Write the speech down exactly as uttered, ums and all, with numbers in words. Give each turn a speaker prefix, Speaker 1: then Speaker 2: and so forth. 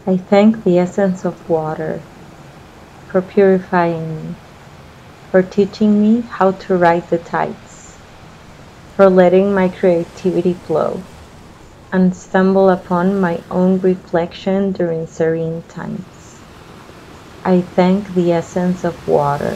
Speaker 1: I thank the essence of water for purifying me, for teaching me how to ride the tides, for letting my creativity flow and stumble upon my own reflection during serene times. I thank the essence of water.